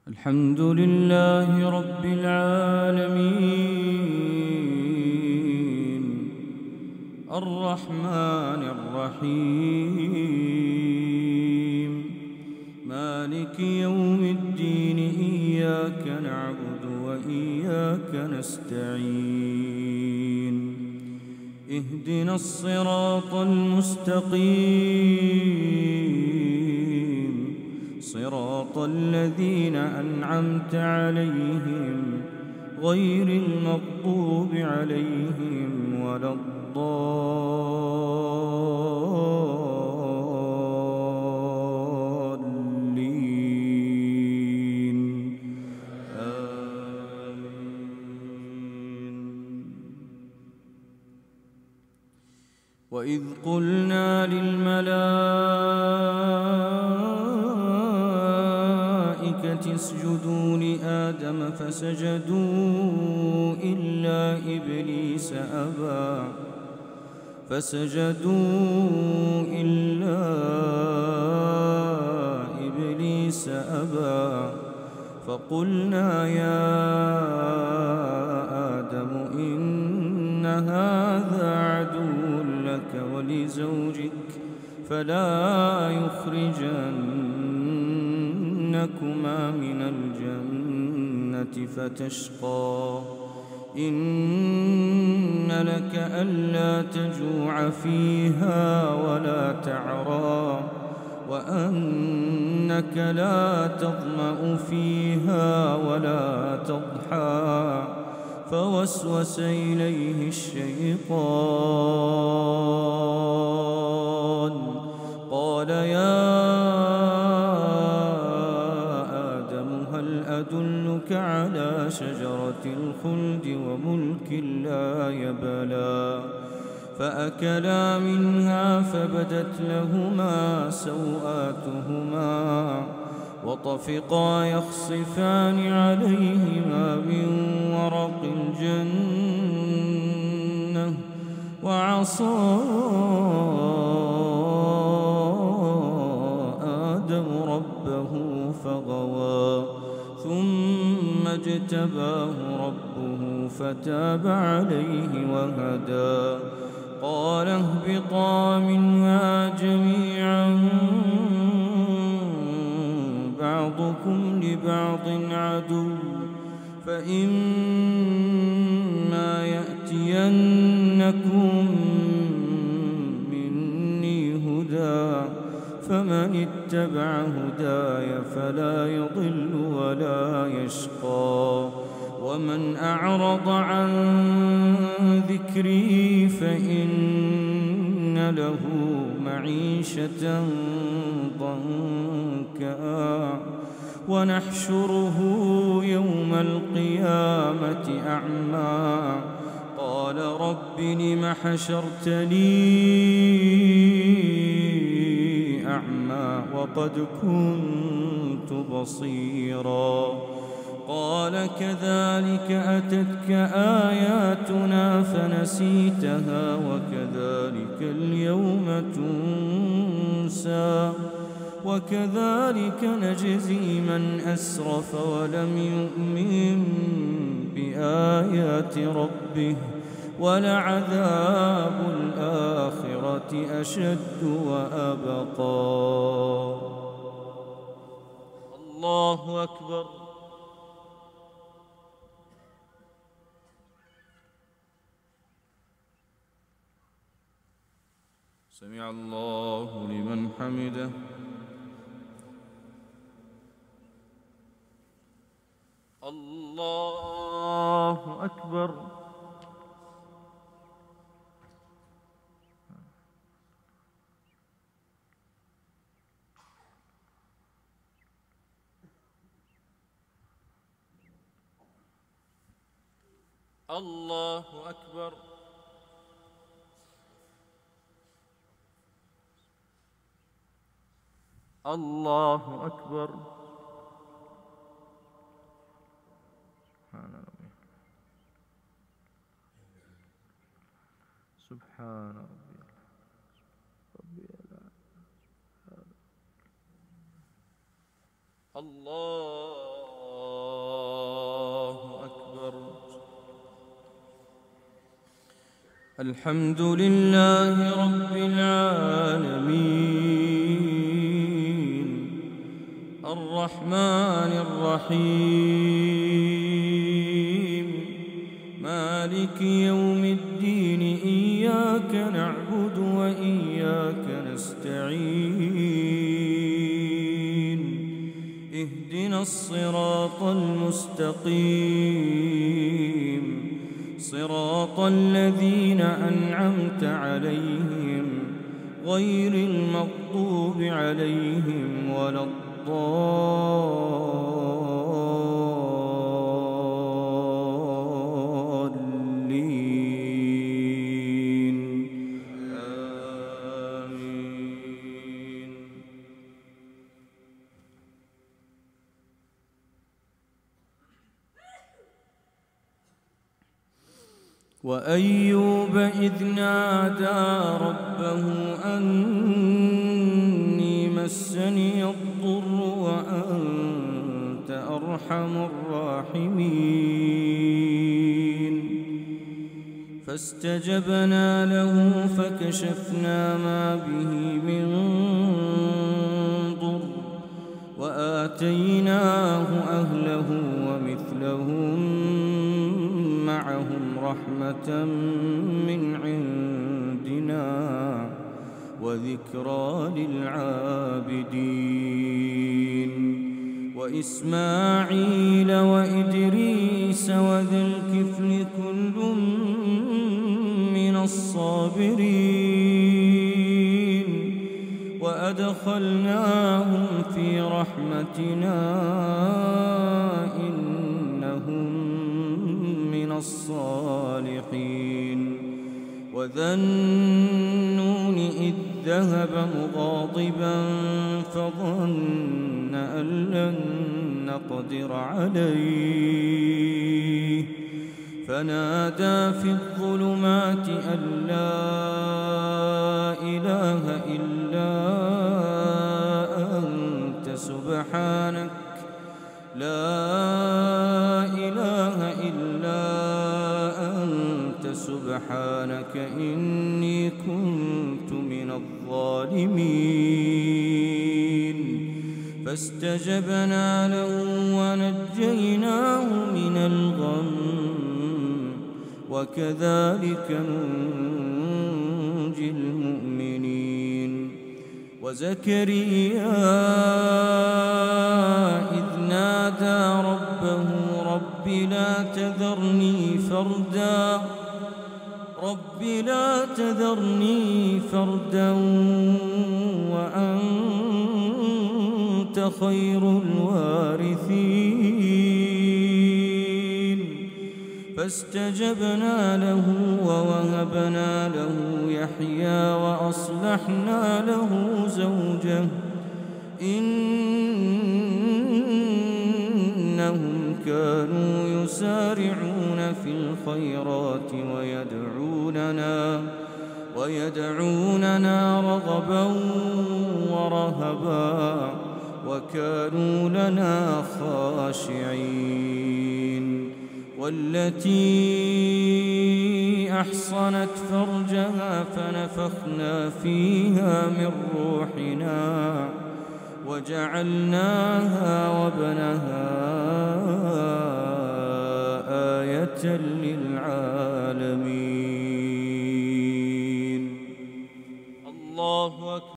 الحمد لله رب العالمين الرحمن الرحيم مالك يوم الدين إياك نعبد وإياك نستعين اهدنا الصراط المستقيم صراط الذين أنعمت عليهم غير المغضوب عليهم ولا الضالين آمين. وإذ قلنا للملائكة اسجدوا لآدم فسجدوا إلا إبليس أبى فقلنا يا آدم إن هذا عدو لك ولزوجك فلا يخرجنكما من الجنة فتشقى إن لك ألا تجوع فيها ولا تعرى وأنك لا تظمأ فيها ولا تضحى فوسوس إليه الشيطان قال يا آدم هل أدلك على شجرة الخلد وملك لا يبلى فأكلا منها فبدت لهما سوآتهما وطفقا يخصفان عليهما من ورق الجنة وعصى آدم ربه فغوى ثم اجتباه ربه فتاب عليه وهدى قال اهبطا منها جميعا بعضكم لبعض عدو فإما يأتينكم مني هدى فمن اتبع هداي فلا يضل ولا يشقى ومن أعرض عن ذكري فإن له معيشة ضنكا ونحشره يوم القيامة أعمى قال رب لم حشرتني أعمى وقد كنت بصيرا قال كذلك أتتك آياتنا فنسيتها وكذلك اليوم تنسى وكذلك نجزي من أسرف ولم يؤمن بآيات ربه ولعذاب الآخرة أشد وأبقى. الله أكبر. سمع الله لمن حمده. الله أكبر. الله أكبر. الله أكبر. سبحان ربي الأعلى. الله الحمد لله رب العالمين الرحمن الرحيم مالك يوم الدين إياك نعبد وإياك نستعين اهدنا الصراط المستقيم صراط الذين أنعمت عليهم غير المغضوب عليهم ولا الضالين آمين. وأيوب إذ نادى ربه أني مسني الضر وأنت أرحم الراحمين فاستجبنا له فكشفنا ما به من ضر وآتيناه أهله ومثلهم معهم رحمة من عندنا وذكرى للعابدين وإسماعيل وإدريس وذا الكفل كل من الصابرين وأدخلناهم في رحمتنا إنهم من الصالحين وذا النون إذ ذهب مغاضبا فظن أن لن نقدر عليه فنادى في الظلمات أن لا إله إلا أنت سبحانك لا إله إلا أنت سبحانك إني كنت من الظالمين فاستجبنا له ونجيناه من الغم وكذلك ننجي المؤمنين وزكريا إذ نادى ربه رب لا تذرني فردا وأنت خير الوارثين فاستجبنا له ووهبنا له يحيى وأصلحنا له زوجه إنهم كانوا يسارعون في الخيرات ويدعوننا رغبا ورهبا وكانوا لنا خاشعين والتي أحصنت فرجها فنفخنا فيها من روحنا وجعلناها وابنها آية للعالمين. الله أكبر.